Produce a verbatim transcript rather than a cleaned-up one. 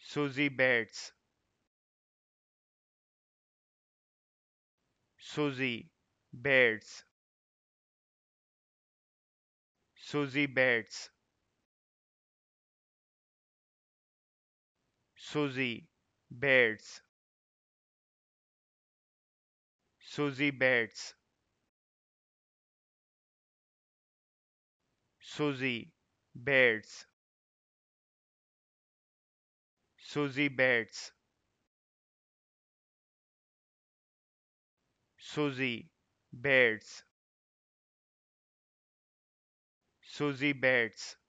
Susie bets. Susie bets. Susie bets. Susie bets. Susie bets. Susie bets. Susie bets. Susie bets. Susie bets.